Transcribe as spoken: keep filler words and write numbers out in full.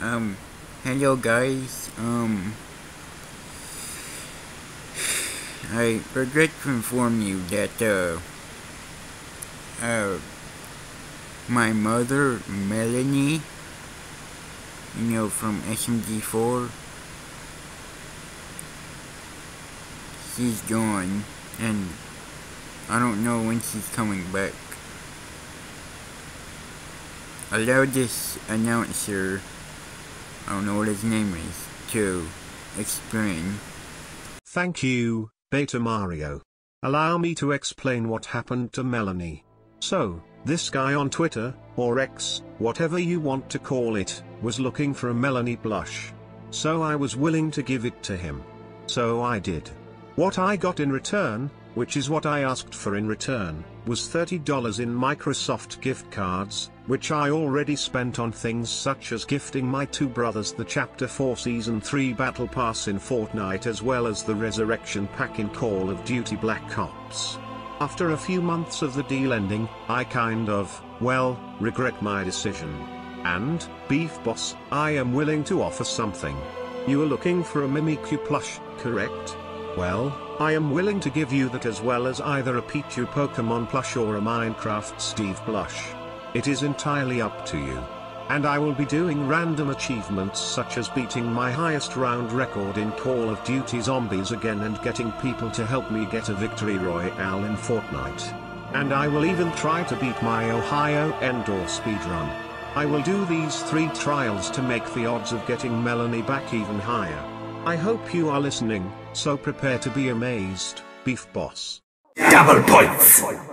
Um, hello guys, um, I regret to inform you that, uh, uh, my mother, Melony, you know, from S M G four, she's gone, and I don't know when she's coming back. Allow this announcer, I don't know what his name is, to explain. Thank you, Beta Mario. Allow me to explain what happened to Melony. So, this guy on Twitter, or X, whatever you want to call it, was looking for a Melony blush. So I was willing to give it to him. So I did. What I got in return, which is what I asked for in return, was thirty dollars in Microsoft gift cards, which I already spent on things such as gifting my two brothers the Chapter four Season three Battle Pass in Fortnite as well as the Resurrection Pack in Call of Duty Black Ops. After a few months of the deal ending, I kind of, well, regret my decision. And, BeefBoss, I am willing to offer something. You are looking for a Mimikyu plush, correct? Well, I am willing to give you that as well as either a Pichu Pokemon plush or a Minecraft Steve blush. It is entirely up to you. And I will be doing random achievements such as beating my highest round record in Call of Duty Zombies again and getting people to help me get a victory royale in Fortnite. And I will even try to beat my Ohio Endor speedrun. I will do these three trials to make the odds of getting Melony back even higher. I hope you are listening, so prepare to be amazed, BeefBoss. Double points!